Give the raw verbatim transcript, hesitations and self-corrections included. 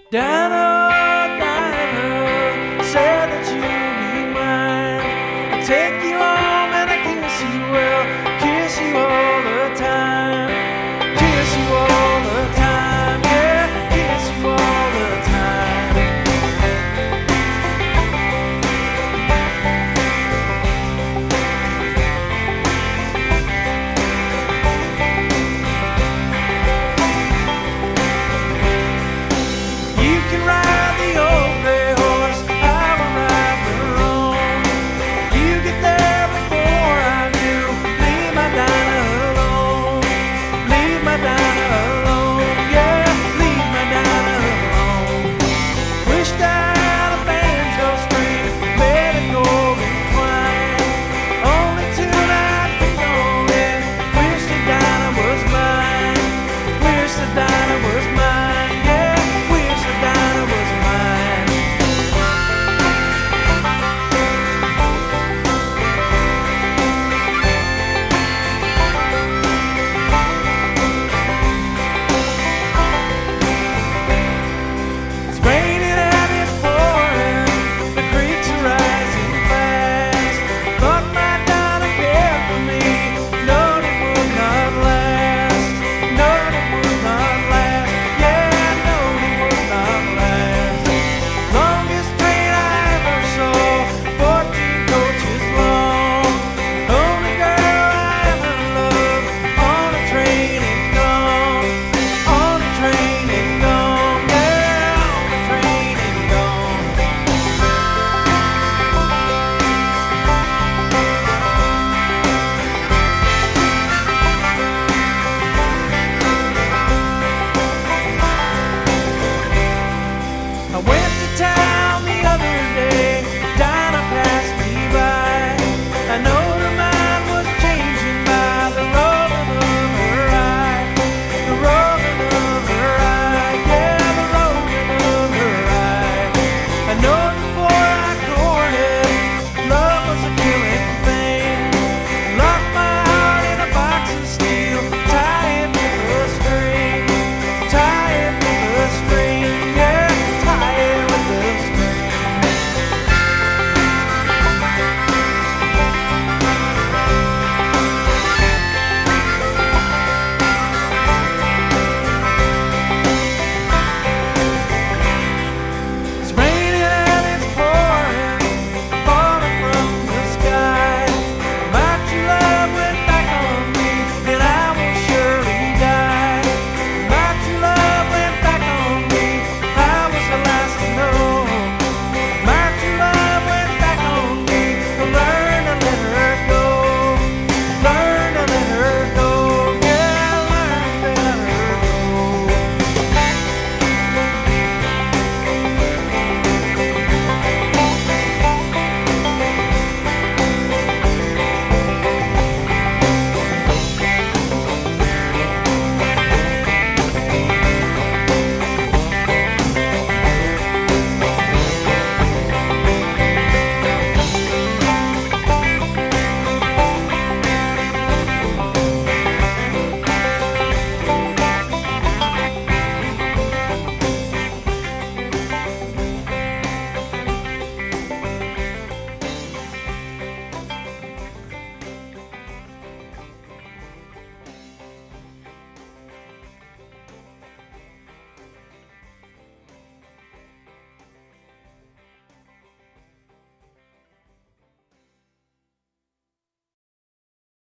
Dinah, Dinah, said that you'd be mine. I'll take you home and I kiss you well, kiss you all the time, kiss you all the time, yeah, kiss you all the time. You can ride the old gray horse, I will ride the roan. You get there before I do, leave my Dinah alone, leave my Dinah alone, yeah, leave my Dinah alone. Wished I had a banjo string, let it go entwine. Only tune I'd be on it, wish that Dinah was mine, wish that Dinah